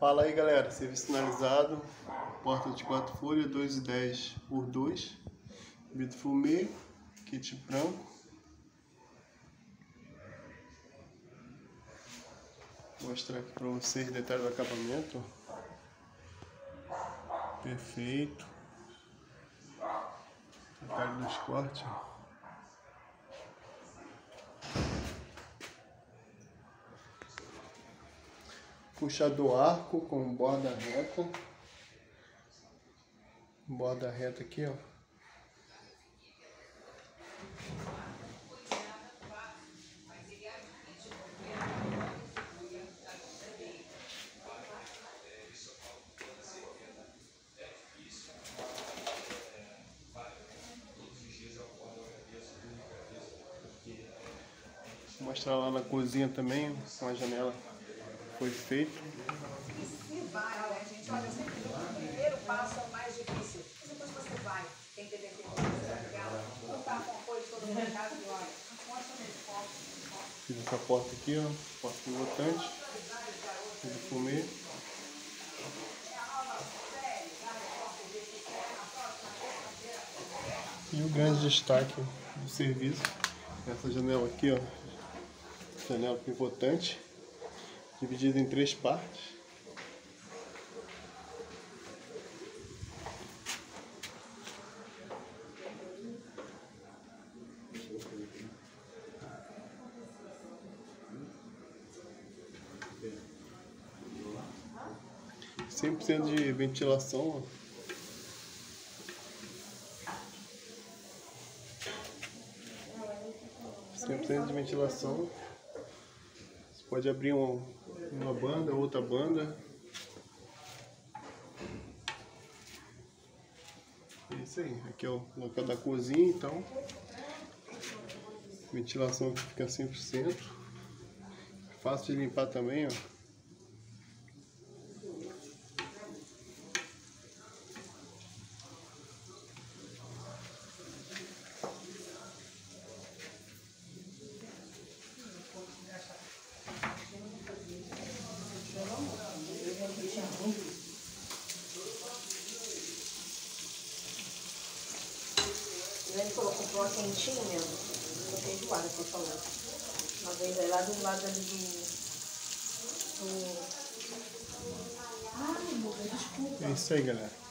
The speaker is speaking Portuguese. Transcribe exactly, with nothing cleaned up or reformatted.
Fala aí, galera, serviço finalizado, porta de quatro folhas, dois e dez por dois, vidro fumê, kit branco. Vou mostrar aqui para vocês detalhes do acabamento. Perfeito. Detalhe dos cortes. Puxador arco com borda reta. Borda reta aqui, ó. Vou mostrar lá na cozinha também, com a janela foi feito. Se vai, olha, gente, olha, sempre o primeiro passo é o mais difícil. Mas depois você vai, tem que ter tempo de você não tá com apoio de todo mundo em casa e olha, mostra nesse foco. Fiz essa porta aqui, ó, porta pivotante, vidro fumê. E o grande destaque do serviço, essa janela aqui, ó, janela pivotante, dividida em três partes. cem por cento de ventilação, ó. cem por cento de ventilação. Você pode abrir uma, uma banda, outra banda. É isso aí. Aqui é o local da cozinha, então. Ventilação aqui fica cem por cento. Fácil de limpar também, ó. Ele falou, comprou uma quentinha, eu fiquei enjoada, por favor. Uma vez aí lá do lado ali do... do... Ai, meu Deus, desculpa. É isso aí, galera.